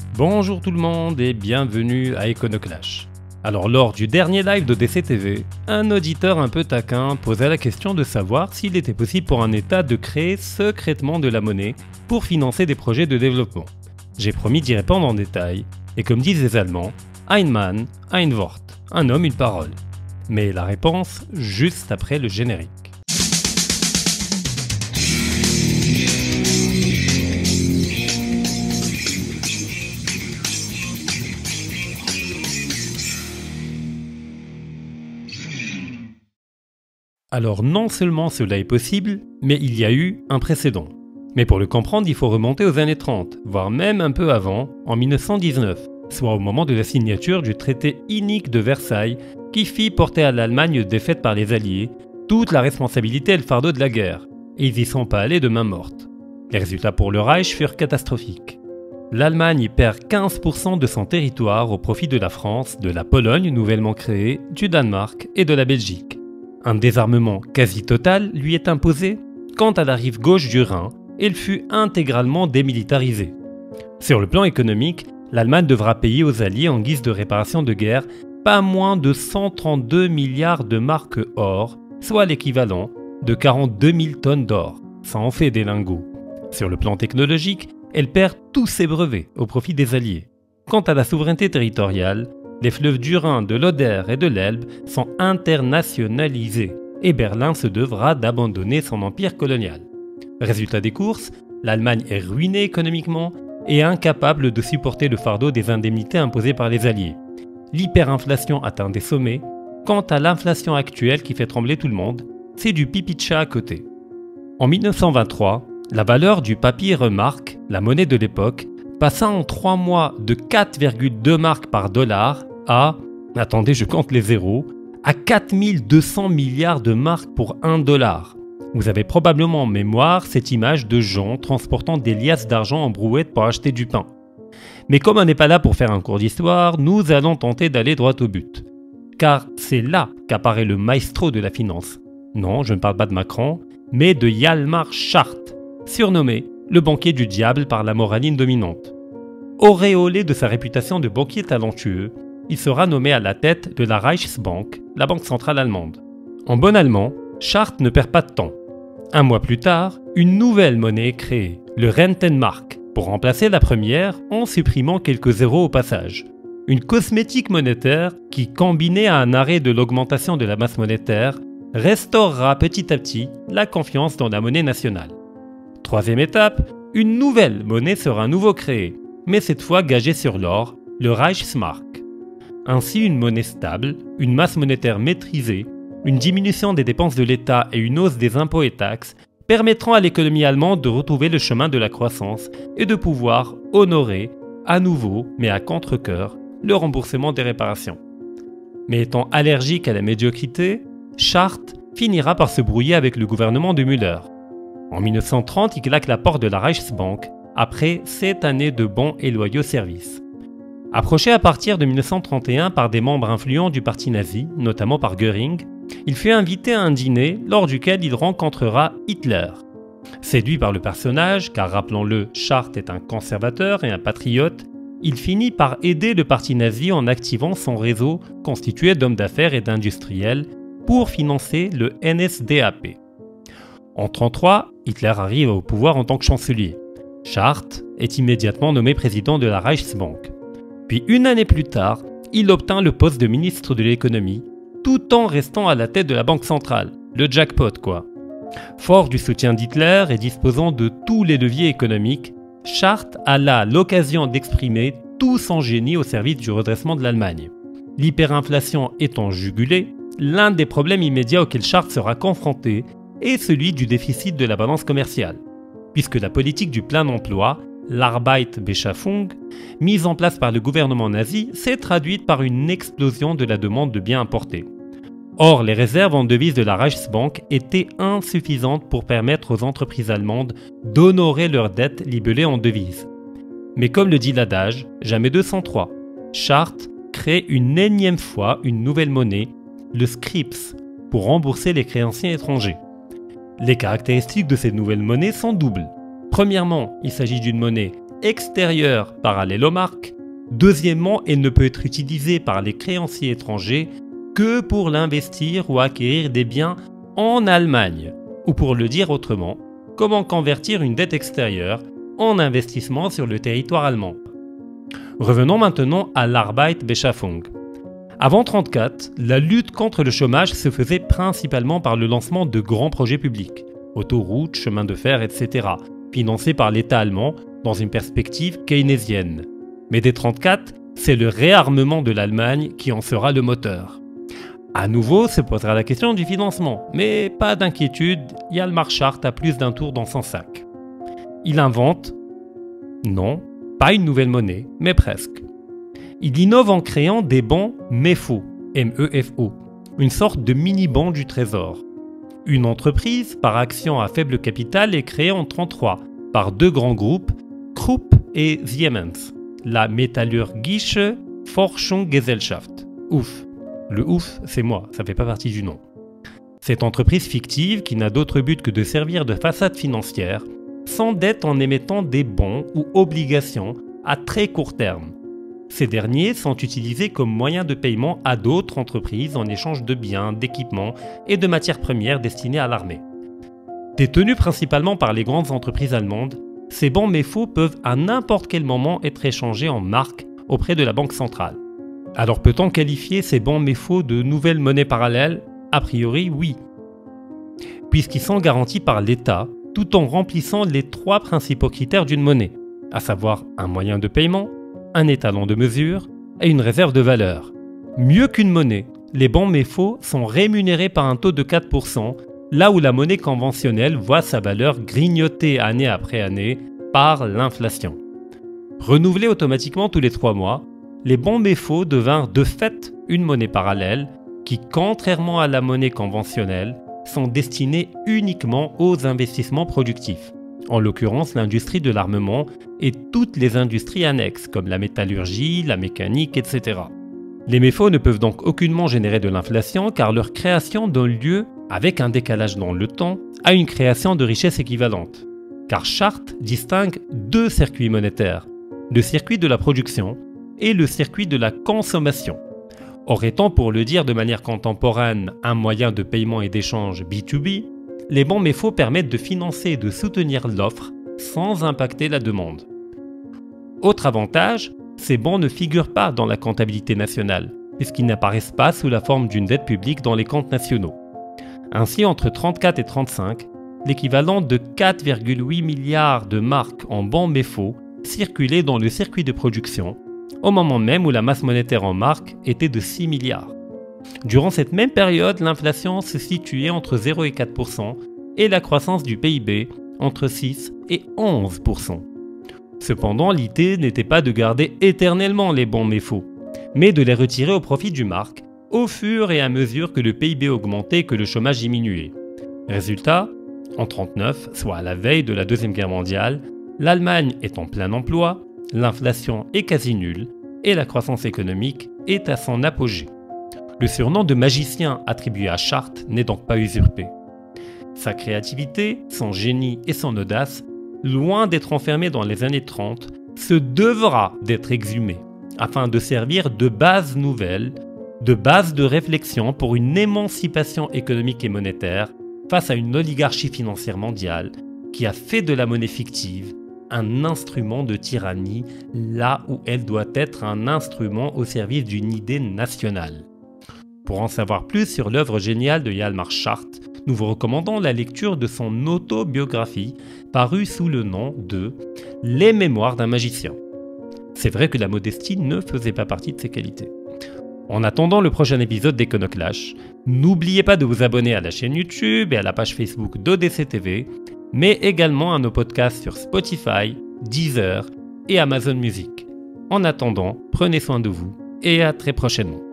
Bonjour tout le monde et bienvenue à Econoclash. Alors lors du dernier live d'ODC TV, un auditeur un peu taquin posait la question de savoir s'il était possible pour un État de créer secrètement de la monnaie pour financer des projets de développement. J'ai promis d'y répondre en détail, et comme disent les Allemands, ein Mann, ein Wort, un homme, une parole. Mais la réponse, juste après le générique. Alors non seulement cela est possible, mais il y a eu un précédent. Mais pour le comprendre, il faut remonter aux années 30, voire même un peu avant, en 1919, soit au moment de la signature du traité inique de Versailles qui fit porter à l'Allemagne défaite par les Alliés toute la responsabilité et le fardeau de la guerre, et ils y sont pas allés de main morte. Les résultats pour le Reich furent catastrophiques. L'Allemagne perd 15% de son territoire au profit de la France, de la Pologne nouvellement créée, du Danemark et de la Belgique. Un désarmement quasi total lui est imposé quant à la rive gauche du Rhin, et il fut intégralement démilitarisé. Sur le plan économique, l'Allemagne devra payer aux Alliés en guise de réparation de guerre pas moins de 132 milliards de marques or, soit l'équivalent de 42 000 tonnes d'or. Ça en fait des lingots. Sur le plan technologique, elle perd tous ses brevets au profit des Alliés. Quant à la souveraineté territoriale, les fleuves du Rhin, de l'Oder et de l'Elbe sont internationalisés et Berlin se devra d'abandonner son empire colonial. Résultat des courses, l'Allemagne est ruinée économiquement et incapable de supporter le fardeau des indemnités imposées par les Alliés. L'hyperinflation atteint des sommets. Quant à l'inflation actuelle qui fait trembler tout le monde, c'est du pipi de chat à côté. En 1923, la valeur du papier marque, la monnaie de l'époque, passa en 3 mois de 4,2 marques par dollar à, attendez je compte les zéros, à 4200 milliards de marques pour 1 dollar. Vous avez probablement en mémoire cette image de gens transportant des liasses d'argent en brouette pour acheter du pain. Mais comme on n'est pas là pour faire un cours d'histoire, nous allons tenter d'aller droit au but. Car c'est là qu'apparaît le maestro de la finance. Non, je ne parle pas de Macron, mais de Hjalmar Schacht, surnommé le banquier du diable par la moraline dominante. Auréolé de sa réputation de banquier talentueux, il sera nommé à la tête de la Reichsbank, la banque centrale allemande. En bon allemand, Schacht ne perd pas de temps. 1 mois plus tard, une nouvelle monnaie est créée, le Rentenmark, pour remplacer la première en supprimant quelques zéros au passage. Une cosmétique monétaire qui, combinée à un arrêt de l'augmentation de la masse monétaire, restaurera petit à petit la confiance dans la monnaie nationale. Troisième étape, une nouvelle monnaie sera à nouveau créée, mais cette fois gagée sur l'or, le Reichsmark. Ainsi, une monnaie stable, une masse monétaire maîtrisée, une diminution des dépenses de l'État et une hausse des impôts et taxes permettront à l'économie allemande de retrouver le chemin de la croissance et de pouvoir honorer, à nouveau, mais à contre-cœur, le remboursement des réparations. Mais étant allergique à la médiocrité, Schacht finira par se brouiller avec le gouvernement de Müller. En 1930, il claque la porte de la Reichsbank après 7 années de bons et loyaux services. Approché à partir de 1931 par des membres influents du parti nazi, notamment par Göring, il fut invité à un dîner lors duquel il rencontrera Hitler. Séduit par le personnage, car rappelons-le, Schacht est un conservateur et un patriote, il finit par aider le parti nazi en activant son réseau constitué d'hommes d'affaires et d'industriels pour financer le NSDAP. En 1933, Hitler arrive au pouvoir en tant que chancelier. Schacht est immédiatement nommé président de la Reichsbank. Puis 1 année plus tard, il obtint le poste de ministre de l'économie, tout en restant à la tête de la banque centrale, le jackpot quoi. Fort du soutien d'Hitler et disposant de tous les leviers économiques, Schacht a là l'occasion d'exprimer tout son génie au service du redressement de l'Allemagne. L'hyperinflation étant jugulée, l'un des problèmes immédiats auxquels Schacht sera confronté est celui du déficit de la balance commerciale, puisque la politique du plein emploi, l'Arbeitsbeschaffung, mise en place par le gouvernement nazi, s'est traduite par une explosion de la demande de biens importés. Or, les réserves en devises de la Reichsbank étaient insuffisantes pour permettre aux entreprises allemandes d'honorer leurs dettes libellées en devises. Mais comme le dit l'adage, jamais 203, Schacht crée une énième fois une nouvelle monnaie, le Scrips, pour rembourser les créanciers étrangers. Les caractéristiques de cette nouvelle monnaie sont doubles. Premièrement, il s'agit d'une monnaie extérieure parallèle aux marques. Deuxièmement, elle ne peut être utilisée par les créanciers étrangers que pour l'investir ou acquérir des biens en Allemagne. Ou pour le dire autrement, comment convertir une dette extérieure en investissement sur le territoire allemand. Revenons maintenant à l'Arbeitsbeschaffung. Avant 1934, la lutte contre le chômage se faisait principalement par le lancement de grands projets publics, autoroutes, chemins de fer, etc., financés par l'État allemand dans une perspective keynésienne. Mais dès 1934, c'est le réarmement de l'Allemagne qui en sera le moteur. À nouveau se posera la question du financement, mais pas d'inquiétude, Hjalmar Schacht a plus d'un tour dans son sac. Il invente, non, pas une nouvelle monnaie, mais presque. Il innove en créant des bons MEFO, M-E-F-O, une sorte de mini-ban du Trésor. Une entreprise par action à faible capital est créée en 1933 par deux grands groupes, Krupp et Siemens, la Metallurgische Forschungsgesellschaft, OUF. Le OUF, c'est moi, ça fait pas partie du nom. Cette entreprise fictive, qui n'a d'autre but que de servir de façade financière, s'endette en émettant des bons ou obligations à très court terme. Ces derniers sont utilisés comme moyen de paiement à d'autres entreprises en échange de biens, d'équipements et de matières premières destinées à l'armée. Détenus principalement par les grandes entreprises allemandes, ces bons MEFO peuvent à n'importe quel moment être échangés en marques auprès de la Banque centrale. Alors peut-on qualifier ces bons MEFO de nouvelles monnaies parallèles? A priori, oui. Puisqu'ils sont garantis par l'État, tout en remplissant les trois principaux critères d'une monnaie, à savoir un moyen de paiement, un étalon de mesure et une réserve de valeur. Mieux qu'une monnaie, les bons MEFO sont rémunérés par un taux de 4%, là où la monnaie conventionnelle voit sa valeur grignotée année après année par l'inflation. Renouvelés automatiquement tous les 3 mois, les bons MEFO devinrent de fait une monnaie parallèle qui, contrairement à la monnaie conventionnelle, sont destinés uniquement aux investissements productifs, en l'occurrence l'industrie de l'armement et toutes les industries annexes comme la métallurgie, la mécanique, etc. Les MEFO ne peuvent donc aucunement générer de l'inflation car leur création donne lieu, avec un décalage dans le temps, à une création de richesse équivalente. Car Schacht distingue deux circuits monétaires, le circuit de la production et le circuit de la consommation. Or étant, pour le dire de manière contemporaine, un moyen de paiement et d'échange B2B, les bons MEFO permettent de financer et de soutenir l'offre sans impacter la demande. Autre avantage, ces bons ne figurent pas dans la comptabilité nationale, puisqu'ils n'apparaissent pas sous la forme d'une dette publique dans les comptes nationaux. Ainsi, entre 1934 et 1935, l'équivalent de 4,8 milliards de marques en bons MEFO circulait dans le circuit de production, au moment même où la masse monétaire en marques était de 6 milliards. Durant cette même période, l'inflation se situait entre 0 et 4% et la croissance du PIB entre 6 et 11%. Cependant, l'idée n'était pas de garder éternellement les bons MEFO, mais de les retirer au profit du mark au fur et à mesure que le PIB augmentait et que le chômage diminuait. Résultat, en 1939, soit à la veille de la Deuxième Guerre mondiale, l'Allemagne est en plein emploi, l'inflation est quasi nulle et la croissance économique est à son apogée. Le surnom de magicien attribué à Schacht n'est donc pas usurpé. Sa créativité, son génie et son audace, loin d'être enfermés dans les années 30, se devra d'être exhumé afin de servir de base nouvelle, de base de réflexion pour une émancipation économique et monétaire face à une oligarchie financière mondiale qui a fait de la monnaie fictive un instrument de tyrannie là où elle doit être un instrument au service d'une idée nationale. Pour en savoir plus sur l'œuvre géniale de Hjalmar Schacht, nous vous recommandons la lecture de son autobiographie parue sous le nom de « Les mémoires d'un magicien ». C'est vrai que la modestie ne faisait pas partie de ses qualités. En attendant le prochain épisode d'Econoclash, n'oubliez pas de vous abonner à la chaîne YouTube et à la page Facebook d'ODC TV, mais également à nos podcasts sur Spotify, Deezer et Amazon Music. En attendant, prenez soin de vous et à très prochainement.